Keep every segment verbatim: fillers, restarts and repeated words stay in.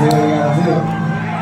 Grazie, ragazzi.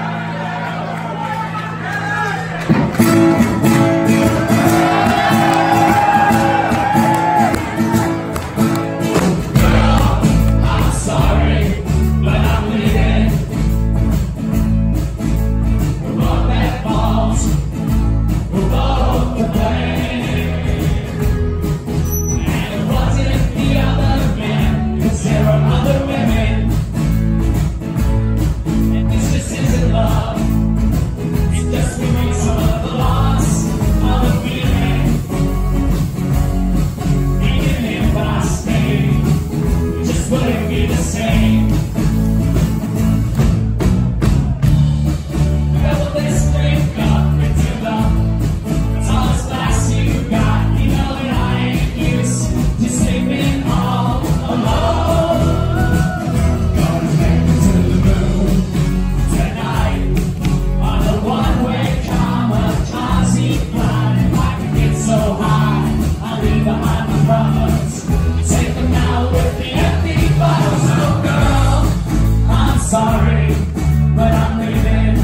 Sorry, but I'm leaving.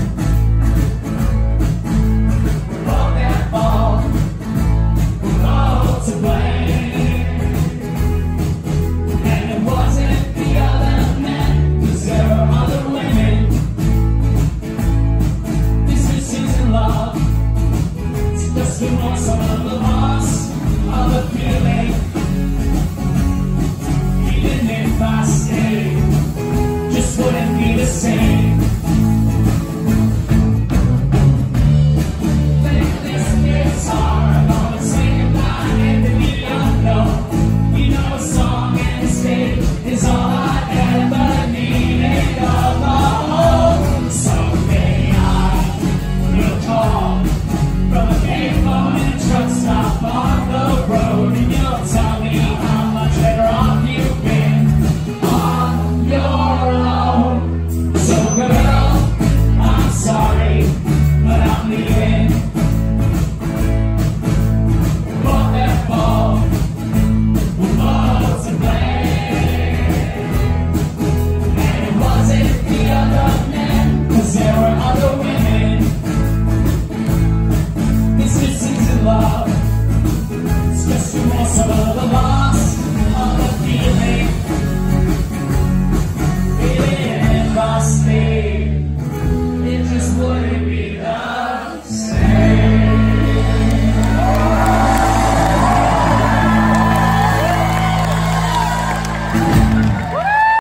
All that fault, we're all to blame. And it wasn't the other men, 'cause there are other women. This is season love, it's just we want some of the loss of the feeling. Even if I stay, just wouldn't be the same.